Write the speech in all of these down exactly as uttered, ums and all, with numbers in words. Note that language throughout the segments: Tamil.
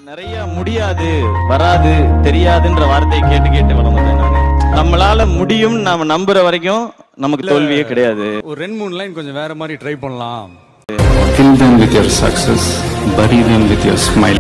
நிறைய முடியாது வராது தெரியாதுன்ற வார்த்தையை கேட்டு கேட்டு வளர்ந்தேன் நானு. நம்மளால முடியும் நாம நம்புற வரைக்கும் நமக்கு தோல்வியே கிடையாது. ஒரு ரெண்டு மூணு லைன் கொஞ்சம் வேற மாதிரி ட்ரை பண்ணலாம். Kill them with your success, bury them with your smile.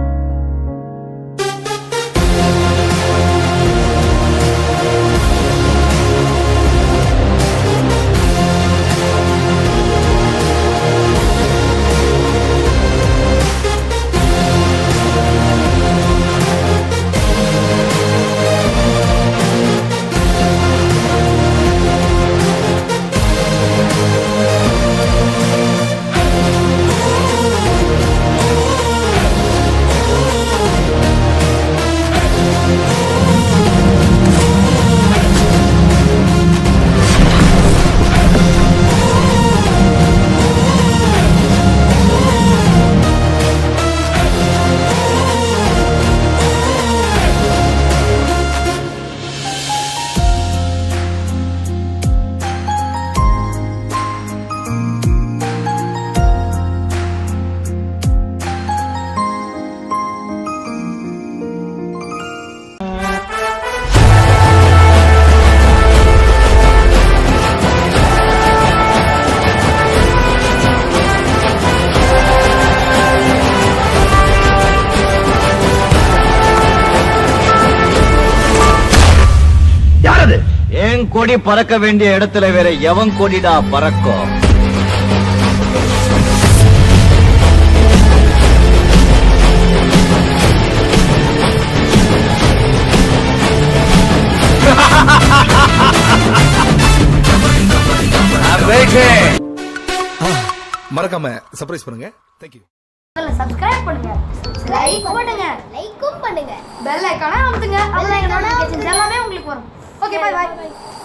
என் கொடி பறக்க வேண்டிய இடத்துல வேற எவன் கொடிடா பறக்கும்? மறக்காம சர்ப்ரைஸ் பண்ணுங்க. Thank you. சப்ஸ்கிரைப் பண்ணுங்க, லைக் பண்ணுங்க, லைக்கும் பண்ணுங்க, பெல் ஐகானை அமுத்துங்க. அப்பதான் எங்க நோட்டிபிகேஷன்ஸ் எல்லாமே உங்களுக்கு வரும். Okay, bye by.